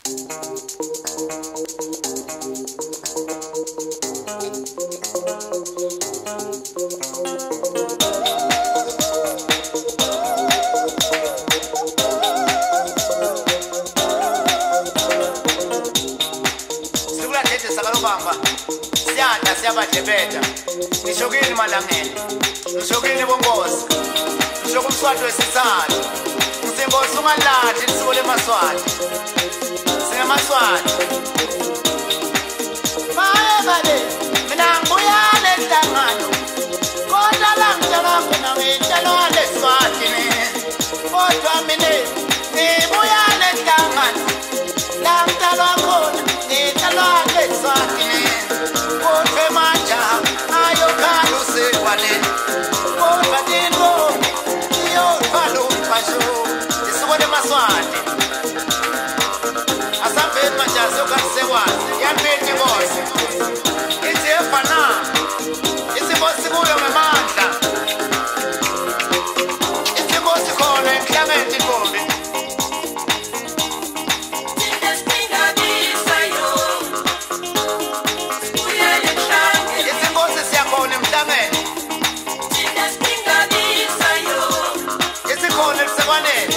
Siyabadebeta ngishokini malangeni ngishokini bongozi ngishoko umswati wesithathu ngisengosi ungalathi lisiko lemaswati singemaswati bale mina ngibuya lenhlangano kodwa la ngitshela khona ngitshela leswati kodwa mina ngibuya lenhlangano la ngitshela khona ngitshela leswati Maswati asambeni majazi okasewazi yaphethi bosi ithi efana isibosi kuyo ngamandla isibosi khona emhlabeni intombi isinkosi siyakhona emhlabeni isikhona elisekwaneni